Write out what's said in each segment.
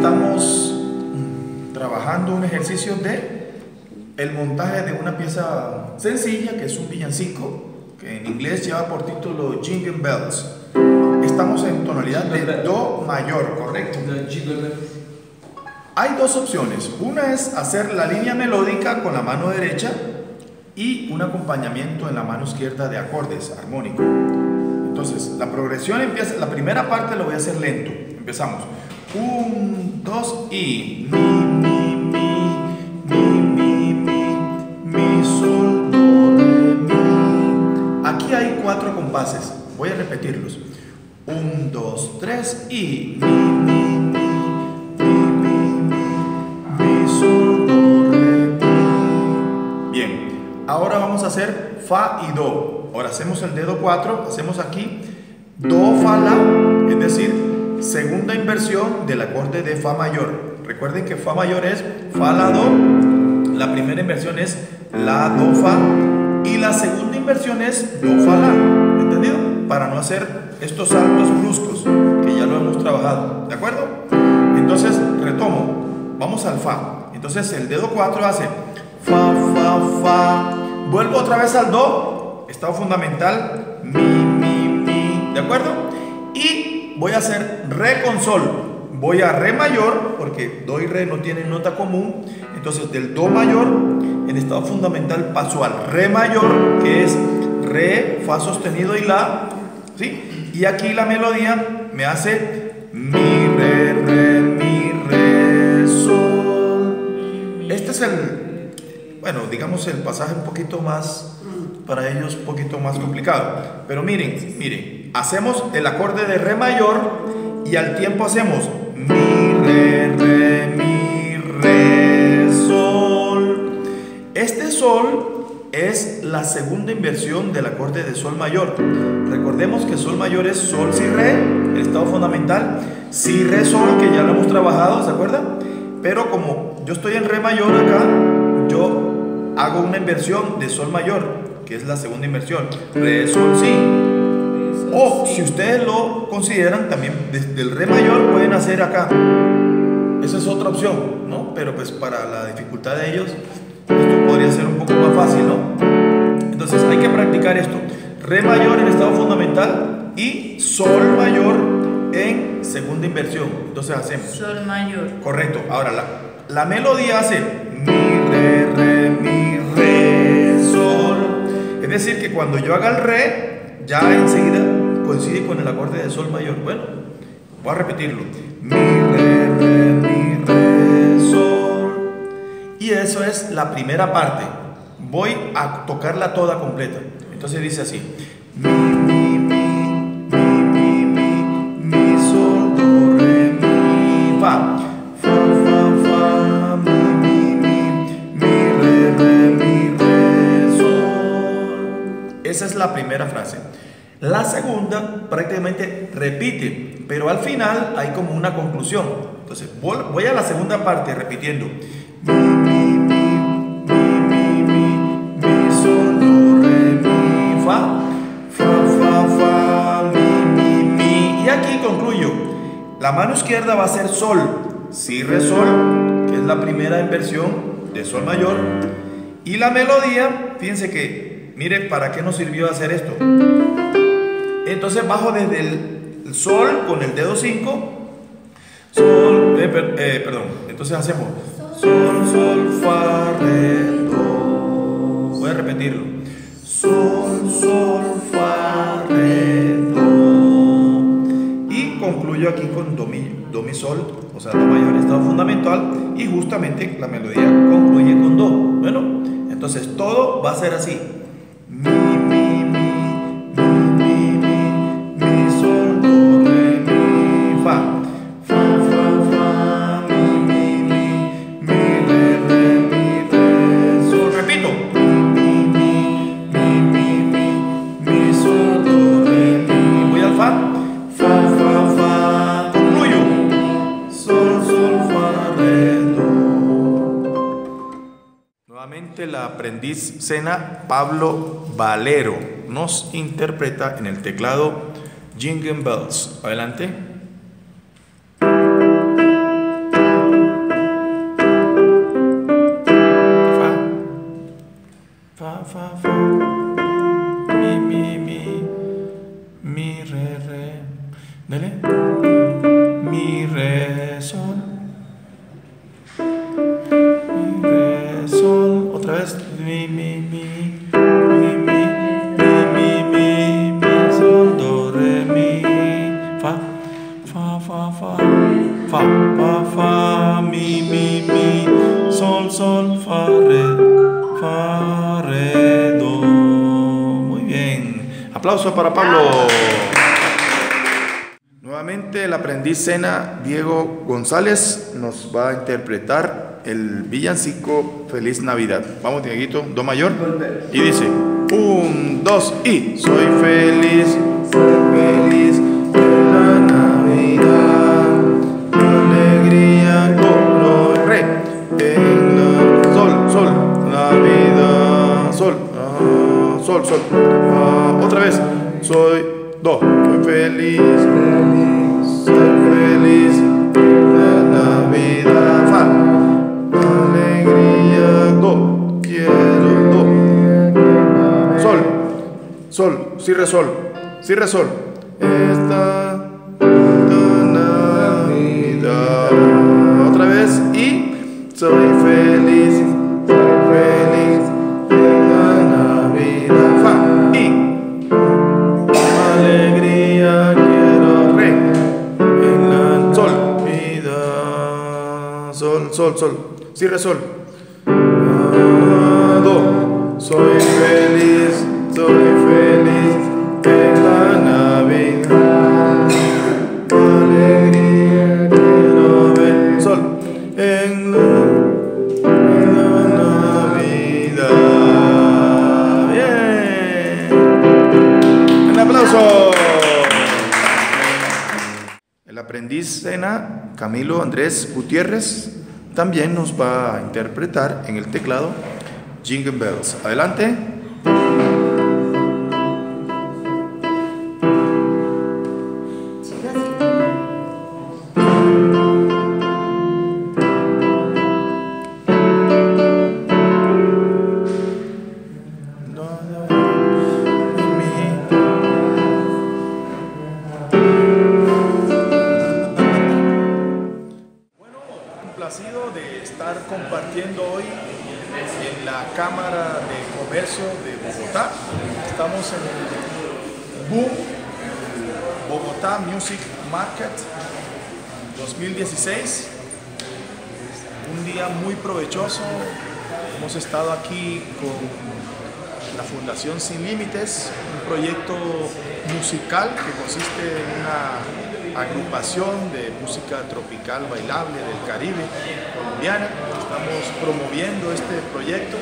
estamos trabajando un ejercicio de el montaje de una pieza sencilla que es un villancico que en inglés lleva por título Jingle Bells. Estamos en tonalidad de Do mayor, ¿correcto? Hay dos opciones. Una es hacer la línea melódica con la mano derecha y un acompañamiento en la mano izquierda de acordes armónicos. Entonces, la progresión empieza, la primera parte lo voy a hacer lento. Empezamos. 1, 2 y mi, sol, do, re, mi. Aquí hay 4 compases. Voy a repetirlos. 1, 2, 3 y mi, sol, do, re, mi. Bien. Ahora vamos a hacer fa y do. Ahora hacemos el dedo 4, hacemos aquí do, fa, la, es decir, segunda inversión del acorde de fa mayor. Recuerden que fa mayor es fa, la, do. La primera inversión es la, do, fa. Y la segunda inversión es do, fa, la. ¿Entendido? Para no hacer estos saltos bruscos, que ya lo hemos trabajado. ¿De acuerdo? Entonces, retomo. Vamos al fa. Entonces, el dedo 4 hace fa, fa, fa. Vuelvo otra vez al do. Estado fundamental. Mi. ¿De acuerdo? Y voy a hacer re con sol. Voy a re mayor, porque do y re no tienen nota común. Entonces del do mayor en estado fundamental paso al re mayor, que es re, fa sostenido y la, ¿sí? Y aquí la melodía me hace mi, re, sol. Este es el, bueno, digamos el pasaje un poquito más, para ellos un poquito más complicado. Pero miren, hacemos el acorde de re mayor y al tiempo hacemos mi, re, sol. Este sol es la segunda inversión del acorde de sol mayor. Recordemos que sol mayor es sol, si, re, el estado fundamental, si, re, sol, que ya lo hemos trabajado, ¿se acuerdan? Pero como yo estoy en re mayor acá, yo hago una inversión de sol mayor, que es la segunda inversión, re, sol, si. O si ustedes lo consideran también desde el re mayor pueden hacer acá. Esa es otra opción, ¿no? Pero pues para la dificultad de ellos esto podría ser un poco más fácil, ¿no? Entonces hay que practicar esto. Re mayor en estado fundamental y sol mayor en segunda inversión. Entonces hacemos sol mayor. Correcto. Ahora la melodía hace mi, re, sol. Es decir que cuando yo haga el re, ya enseguida coincide con el acorde de sol mayor. Bueno, voy a repetirlo. Mi, re, sol. Y eso es la primera parte. Voy a tocarla toda completa. Entonces dice así. Mi, sol, do, re, mi, fa. Fa, mi, re, sol. Esa es la primera frase. La segunda prácticamente repite, pero al final hay como una conclusión. Entonces voy a la segunda parte repitiendo. Mi, sol, do, re, mi, fa. Fa, mi. Y aquí concluyo. La mano izquierda va a ser sol, si, re, sol, que es la primera inversión de sol mayor. Y la melodía, fíjense que, mire, ¿para qué nos sirvió hacer esto? Entonces bajo desde el sol con el dedo 5. Sol, perdón. Entonces hacemos sol, fa, re, do. Voy a repetirlo. Sol, fa, re, do. Y concluyo aquí con do mi, sol, o sea, do mayor estado fundamental. Y justamente la melodía concluye con do. Bueno, entonces todo va a ser así. Mi, sol, do, re, mi, fa. Fa, mi, re, sol. Repito. Mi, sol, do, re, mi. Voy al fa. Fa. Concluyo. Sol, fa, re, do. Nuevamente la aprendiz Sena Pablo Valero nos interpreta en el teclado Jingle Bells. Adelante. fa, fa, mi, re, dale, mi, re, sol, otra vez, mi, sol, do, re, mi, fa, mi, sol, fa, re, do. Muy bien. Aplauso para Pablo. Nuevamente el aprendiz Sena Diego González nos va a interpretar el villancico Feliz Navidad. Vamos, Dieguito, do mayor. Y dice, 1, 2 y soy feliz en la Navidad, alegría, do, re, en la, sol, Navidad, sol, otra vez, soy do, soy feliz, la Navidad, fa, alegría, do, quiero, do, sol, si re sol, esta Navidad, otra vez, y soy feliz la Navidad, fa, y alegría quiero, re, en la sol, vida, sol, si re sol, do, soy feliz en la Navidad, alegría quiero ver, sol, en la Navidad. Bien, un aplauso. El aprendiz Sena Camilo Andrés Gutiérrez también nos va a interpretar en el teclado Jingle Bells. Adelante. De estar compartiendo hoy en la Cámara de Comercio de Bogotá. Estamos en el Boom Bogotá Music Market 2016. Un día muy provechoso. Hemos estado aquí con la Fundación Sin Límites, un proyecto musical que consiste en una agrupación de música tropical bailable del Caribe colombiana. Estamos promoviendo este proyecto.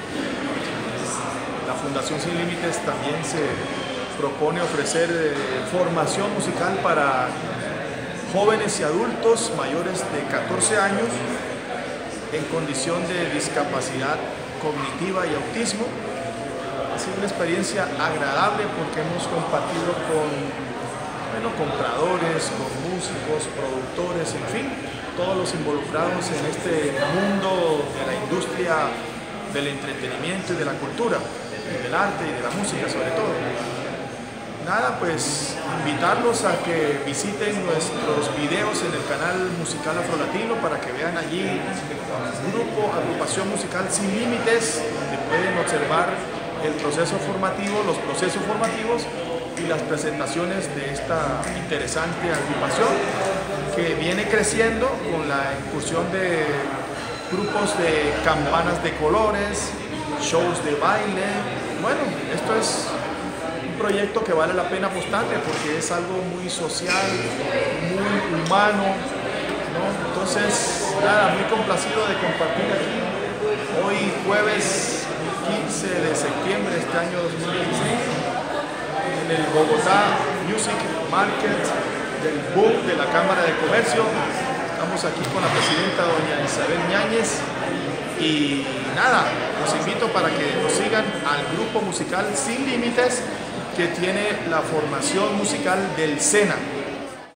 La Fundación Sin Límites también se propone ofrecer formación musical para jóvenes y adultos mayores de 14 años en condición de discapacidad cognitiva y autismo. Ha sido una experiencia agradable porque hemos compartido con compradores, con músicos, productores, en fin, todos los involucrados en este mundo de la industria del entretenimiento y de la cultura, del arte y de la música sobre todo. Nada, pues invitarlos a que visiten nuestros videos en el canal musical Afrolatino para que vean allí agrupación musical Sin Límites, donde pueden observar el proceso formativo, los procesos formativos y las presentaciones de esta interesante agrupación que viene creciendo con la incursión de grupos de campanas de colores, shows de baile. Bueno, esto es un proyecto que vale la pena apostarle porque es algo muy social, muy humano, ¿no? Entonces, nada, muy complacido de compartir aquí hoy jueves 15 de septiembre de este año 2016 en el Bogotá Music Market del Boom de la Cámara de Comercio. Estamos aquí con la presidenta doña Isabel Ñáñez y nada, los invito para que nos sigan al grupo musical Sin Límites que tiene la formación musical del SENA.